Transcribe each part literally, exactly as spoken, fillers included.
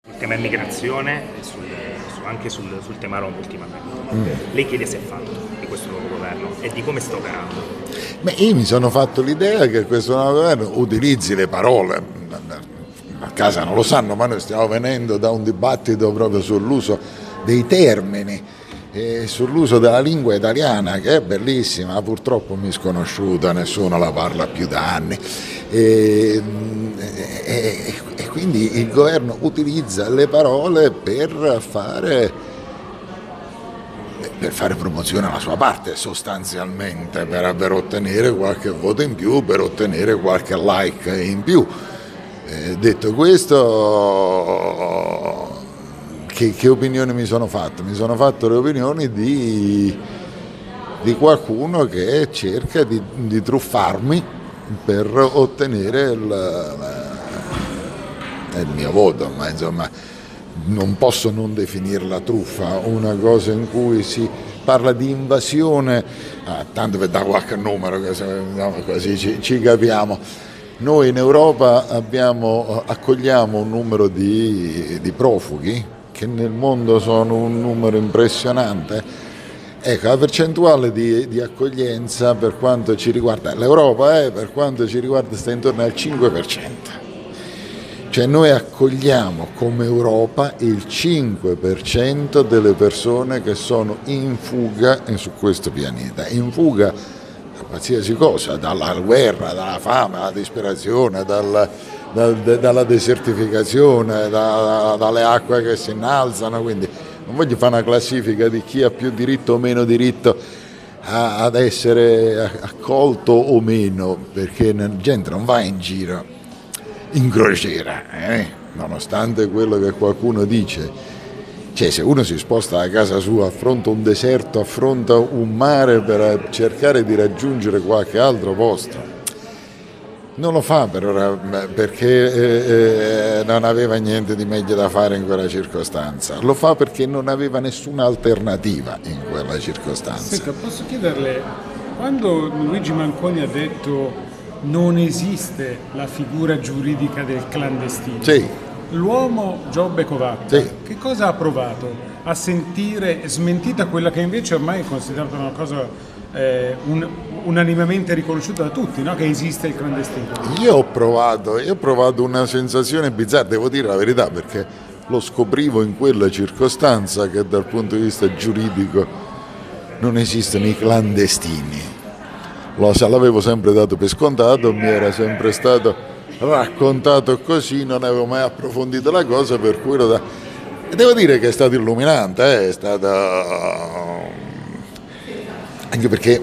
sul tema immigrazione e sul, su, anche sul, sul tema Rom ultimamente. Mm. Lei che idea si è fatto di questo nuovo governo e di come sta operando? Beh, io mi sono fatto l'idea che questo nuovo governo utilizzi le parole, a casa non lo sanno, ma noi stiamo venendo da un dibattito proprio sull'uso dei termini e sull'uso della lingua italiana, che è bellissima, purtroppo misconosciuta, nessuno la parla più da anni. E, e, e quindi il governo utilizza le parole per fare, per fare promozione alla sua parte, sostanzialmente, per, per ottenere qualche voto in più, per ottenere qualche like in più. Eh, detto questo, che, che opinioni mi sono fatto? Mi sono fatto le opinioni di, di qualcuno che cerca di, di truffarmi per ottenere il, il mio voto, ma insomma non posso non definirla truffa, una cosa in cui si parla di invasione, ah, tanto per dare qualche numero, no, così ci, ci capiamo. Noi in Europa abbiamo, accogliamo un numero di, di profughi che nel mondo sono un numero impressionante. Ecco, la percentuale di, di accoglienza per quanto ci riguarda, l'Europa eh, per quanto ci riguarda sta intorno al cinque per cento. Cioè noi accogliamo come Europa il cinque per cento delle persone che sono in fuga su questo pianeta, in fuga da qualsiasi cosa, dalla guerra, dalla fame, dalla disperazione, dal, dal, dalla desertificazione, da, dalle acque che si innalzano, quindi non voglio fare una classifica di chi ha più diritto o meno diritto a, ad essere accolto o meno, perché la gente non va in giro in crociera, eh? Nonostante quello che qualcuno dice. Cioè, se uno si sposta da casa sua, affronta un deserto, affronta un mare per cercare di raggiungere qualche altro posto, non lo fa per ora, perché eh, non aveva niente di meglio da fare in quella circostanza, lo fa perché non aveva nessuna alternativa in quella circostanza. Senta, posso chiederle, quando Luigi Manconi ha detto non esiste la figura giuridica del clandestino, sì. L'uomo Giobbe Covatta, sì. Che cosa ha provato a sentire smentita quella che invece ormai è considerata una cosa eh, un, unanimemente riconosciuta da tutti, no? Che esiste il clandestino? Io ho provato, io ho provato una sensazione bizzarra, devo dire la verità, perché lo scoprivo in quella circostanza che dal punto di vista giuridico non esistono i clandestini. Lo, l'avevo sempre dato per scontato, mi era sempre stato raccontato così, non avevo mai approfondito la cosa, per cui lo da... e devo dire che è stato illuminante, eh? È stato anche perché,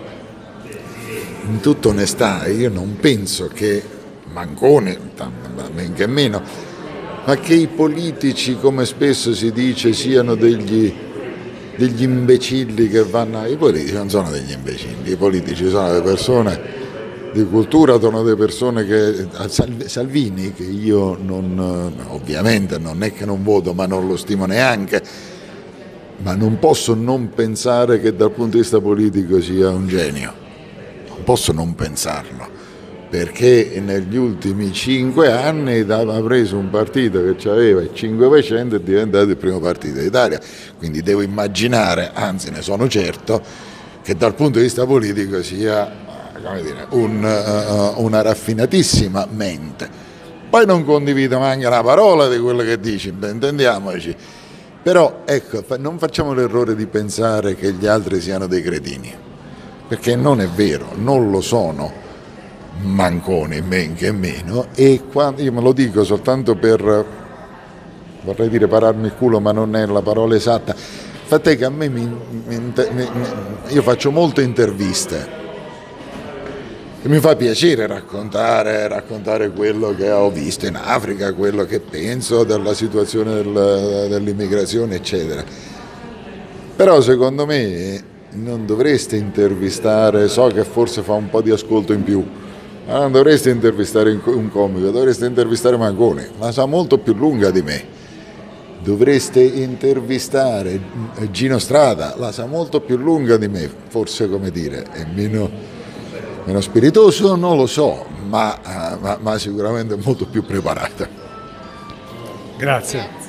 in tutta onestà, io non penso che Manconi, men che meno, ma che i politici, come spesso si dice, siano degli degli imbecilli che vanno. I politici non sono degli imbecilli, i politici sono delle persone di cultura, sono delle persone che Salvini, che io non, ovviamente non è che non voto, ma non lo stimo neanche, ma non posso non pensare che dal punto di vista politico sia un genio, non posso non pensarlo, perché negli ultimi cinque anni ha preso un partito che aveva il cinque per cento e è diventato il primo partito d'Italia, quindi devo immaginare, anzi ne sono certo, che dal punto di vista politico sia, come dire, un, uh, una raffinatissima mente. Poi non condivido neanche una parola di quello che dici, intendiamoci, però ecco, non facciamo l'errore di pensare che gli altri siano dei cretini, perché non è vero, non lo sono. Manconi, men che meno, e quando, io me lo dico soltanto per, vorrei dire pararmi il culo, ma non è la parola esatta, fate che a me mi, mi, mi, io faccio molte interviste e mi fa piacere raccontare, raccontare quello che ho visto in Africa, quello che penso della situazione del, dell'immigrazione, eccetera. Però secondo me non dovreste intervistare, so che forse fa un po' di ascolto in più, ma non dovreste intervistare un comico, dovreste intervistare Manconi, la sa molto più lunga di me. Dovreste intervistare Gino Strada, la sa molto più lunga di me, forse, come dire, è meno, meno spiritoso, non lo so, ma, ma, ma sicuramente molto più preparata. Grazie.